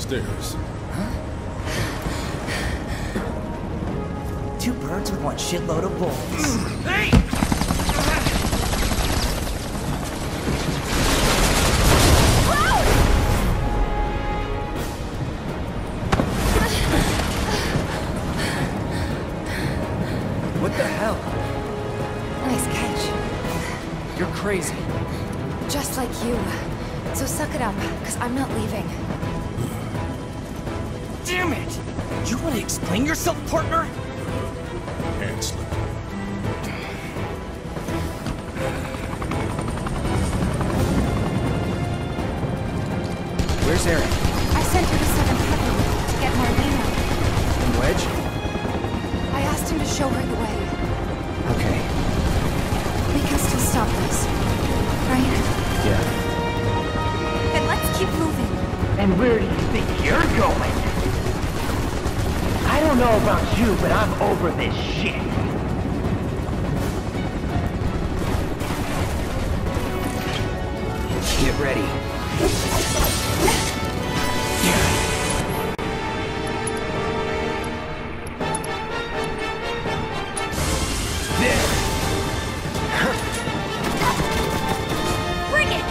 stairs. Two birds with one shitload of bullets. Hey! What the hell? Nice catch. You're crazy. Just like you. So suck it up, because I'm not leaving. Damn it! You want to explain yourself, partner? Hand slip. Where's Erin? I sent her to 7th Heaven to get Marlena. And Wedge? I asked him to show her the way. Okay. We can still stop this, right? Yeah. Then let's keep moving. And where do you think you're going? I don't know about you, but I'm over this shit. Get ready. Bring it!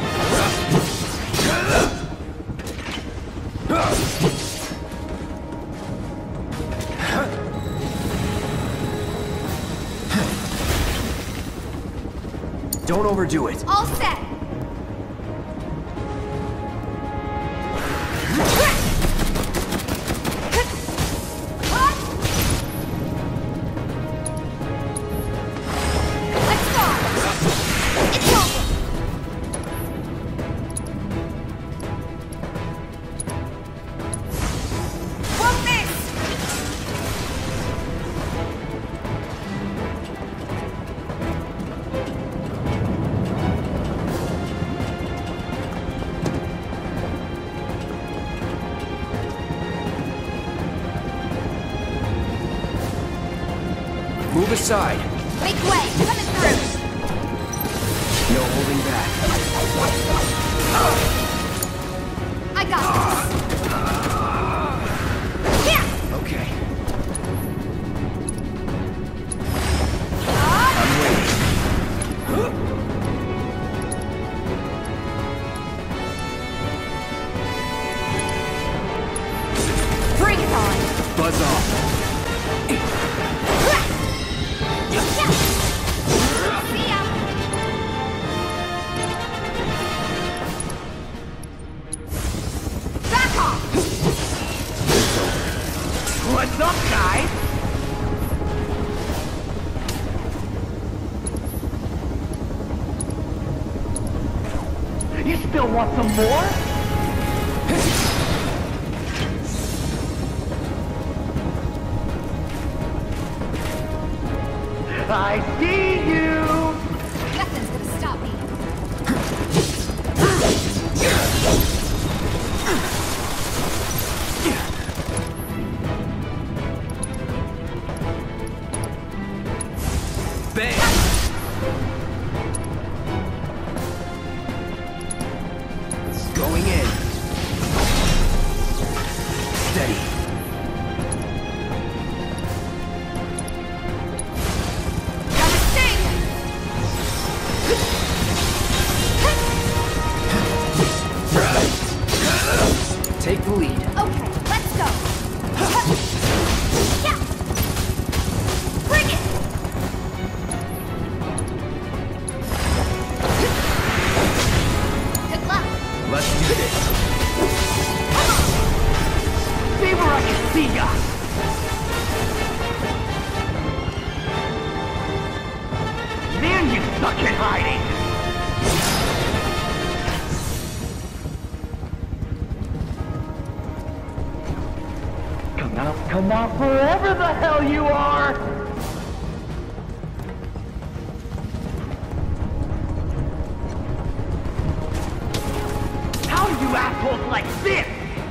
Don't overdo it. All set! Let's go! It's over! Won't miss! Move aside. Make way! Coming through! No holding back. I got this! Here! Okay. Ah! I'm waiting. Bring it on! Buzz off. See ya! Back off! What's up, guys? You still want some more? I see you! Nothing's gonna stop me. Bang! Going in. Steady. Gotta sting! Take the lead. Okay, let's go! Yeah! Bring it! Good luck! Let's do this. See where I can see ya! Man, you suck at hiding! Come out, wherever the hell you are! How do you assholes like this?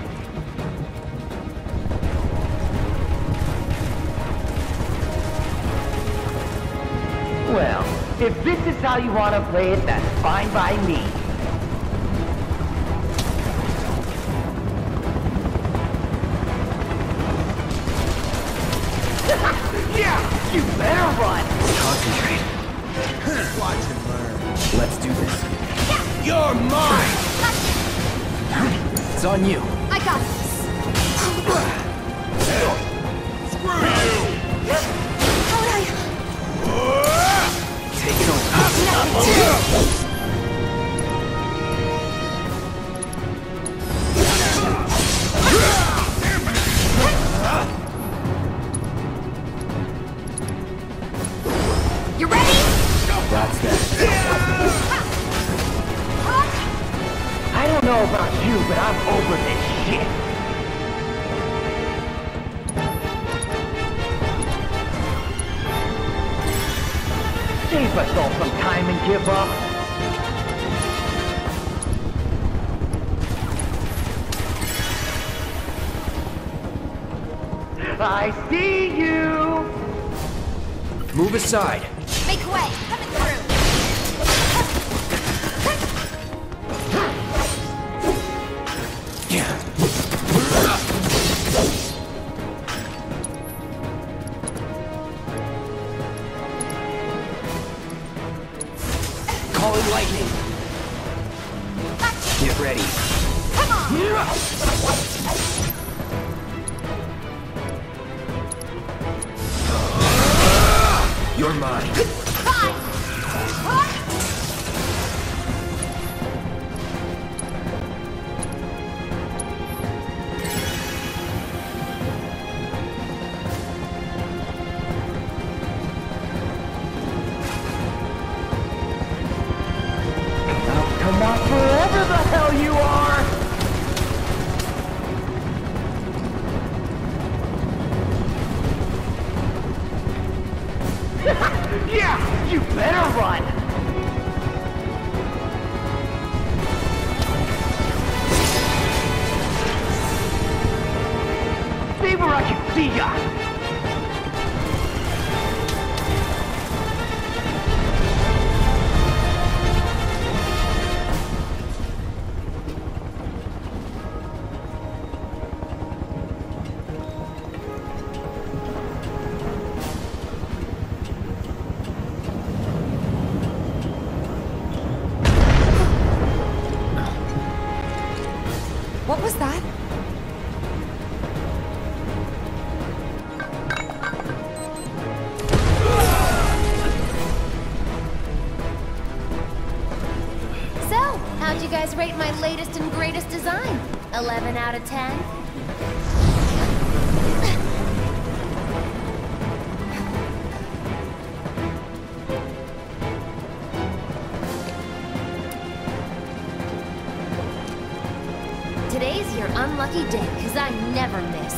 Well, if this is how you want to play it, that's fine by me. run! Concentrate. Watch and learn. Let's do this. You're mine! It's on you. I got this. Screw you! How'd I... Take it over. You ready? That's that. I don't know about you, but I'm over this shit. Save us all some time and give up. I see you! Move aside. Make way. Coming through. Calling lightning. Get ready. Come on. You're mine. Bye. Come on, wherever the hell you are! Yeah, you better run! See where I can see ya! What was that? So, how'd you guys rate my latest and greatest design? 11 out of 10? Today's your unlucky day, 'cause I never miss.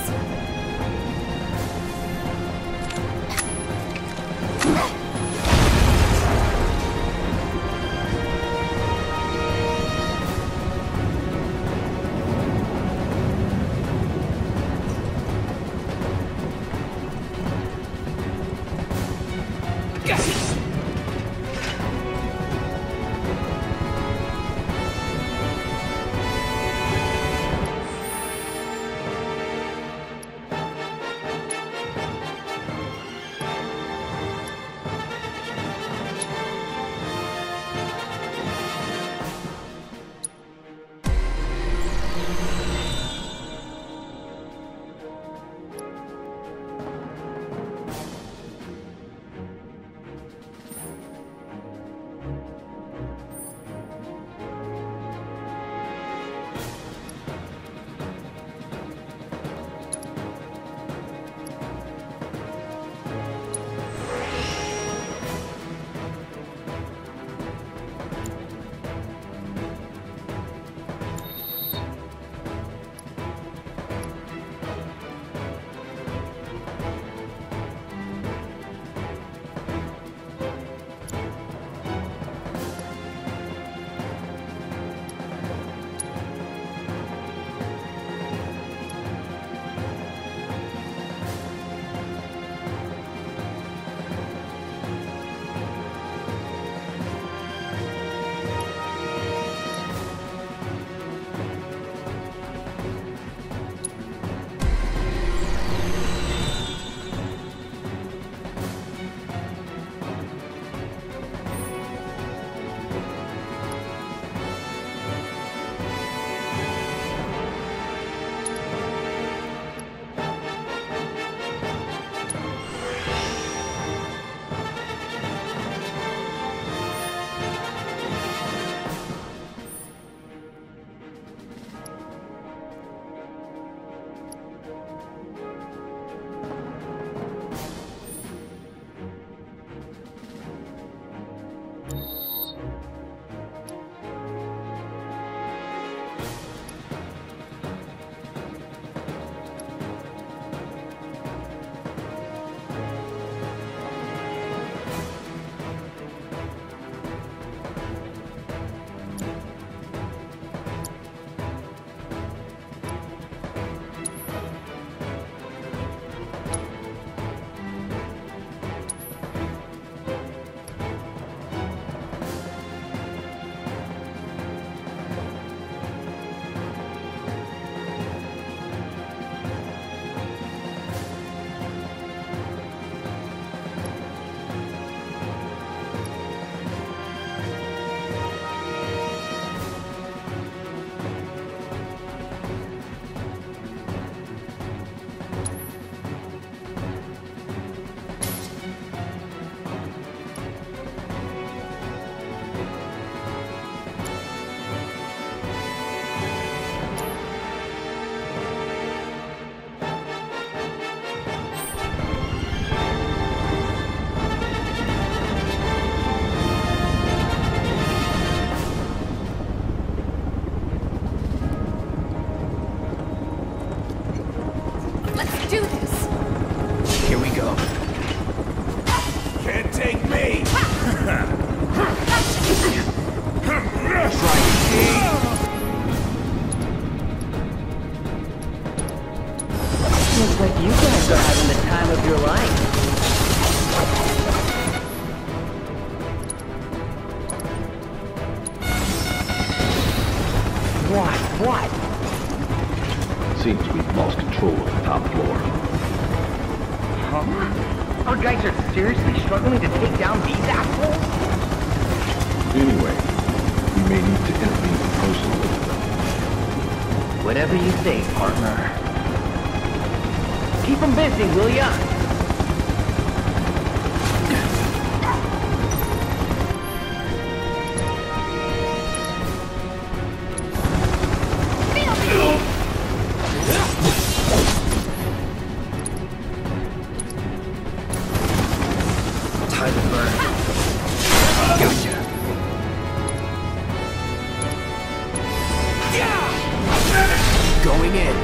Looks like you guys are having the time of your life. What? Seems we've lost control of the top floor. Huh? Our guys are seriously struggling to take down these assholes? Anyway, we may need to intervene personally. Whatever you say, partner. Keep them busy, will ya? Time to burn. Gotcha. Going in.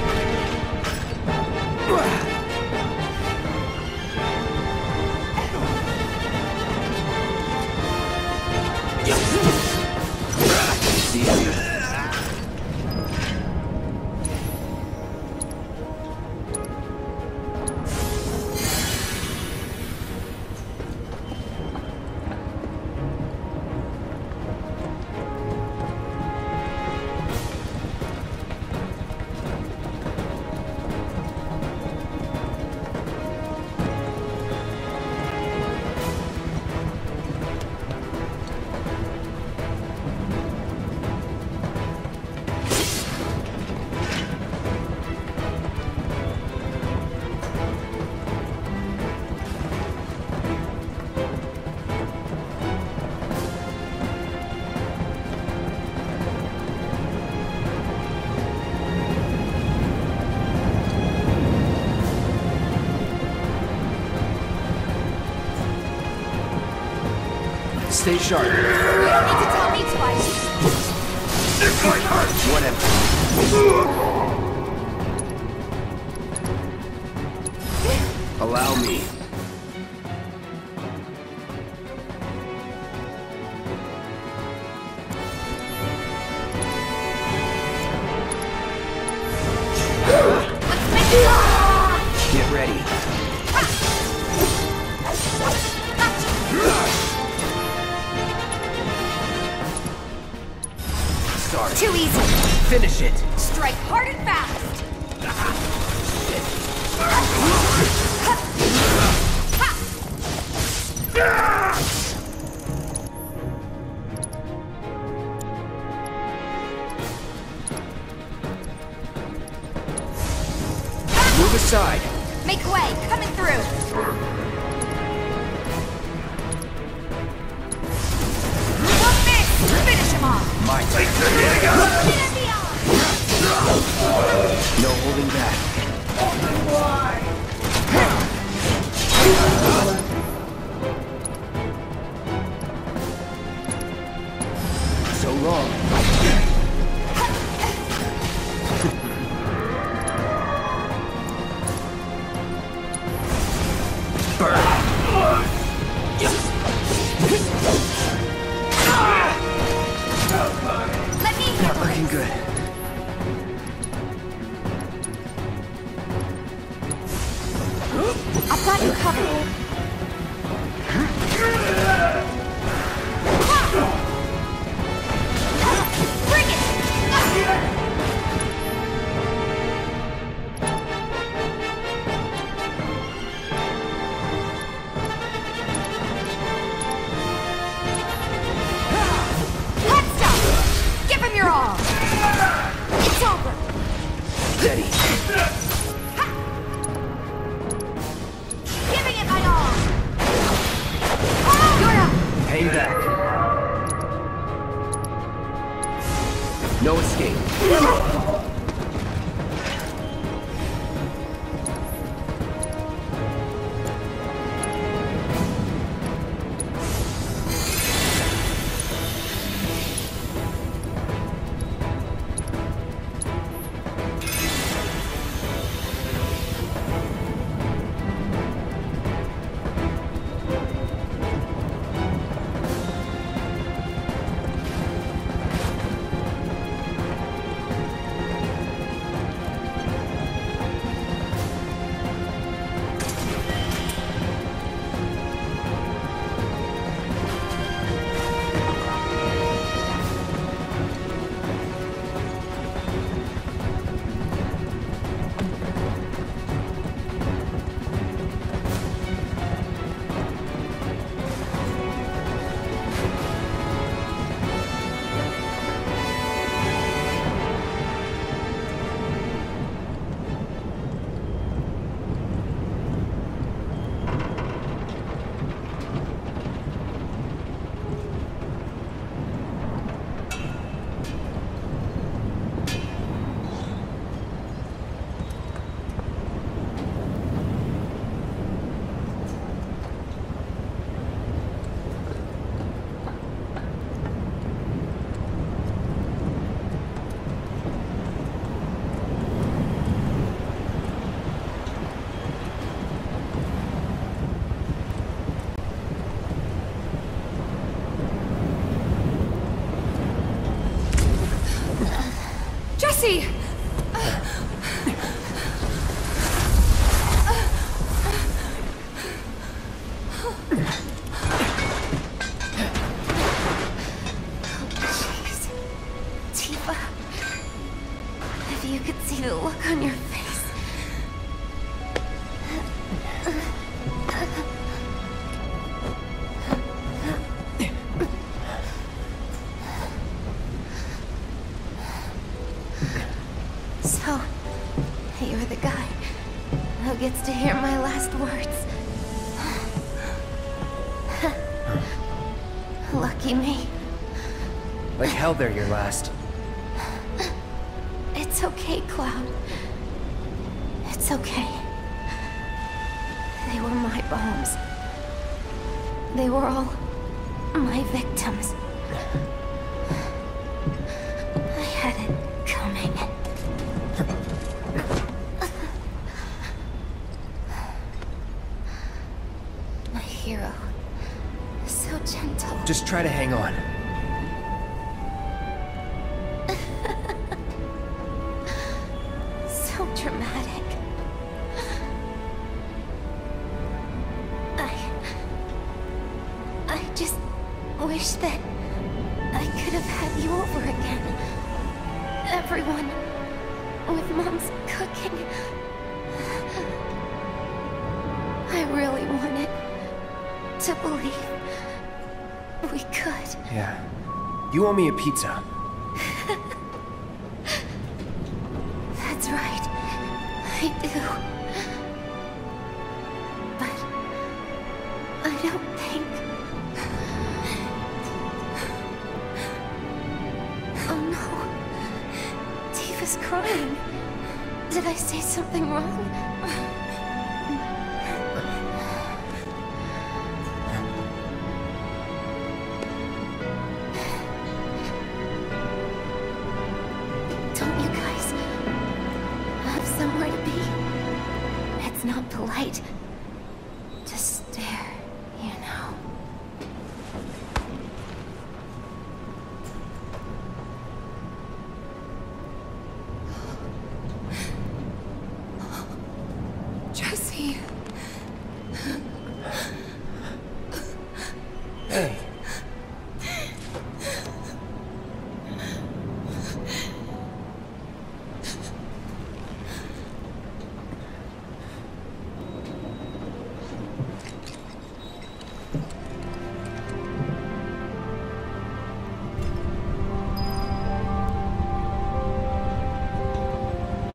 See ya. Stay sharp. You don't need to tell me twice. This might hurt. Whatever. Allow me. Get ready. Start. Too easy. Finish it. Strike hard and fast. Move aside. Make way. Coming through. Don't miss. Finish him off. My legs are hitting us. Hit and beyond. No holding back. So long. Burn. Let me Not looking good. the look on your face. So, you're the guy who gets to hear my last words. Lucky me. Like hell they're your last. It's okay, Cloud. It's okay. They were my bombs. They were all my victims. I had it coming. My hero. So gentle. Just try to hang on. So dramatic. I just wish that I could have had you over again. Everyone with Mom's cooking. I really wanted to believe we could. Yeah. You owe me a pizza. That's right. I do. But I don't think... Oh no. Tifa's crying. Did I say something wrong? Don't you guys have somewhere to be? It's not polite to stare, you know. Jesse. Hey.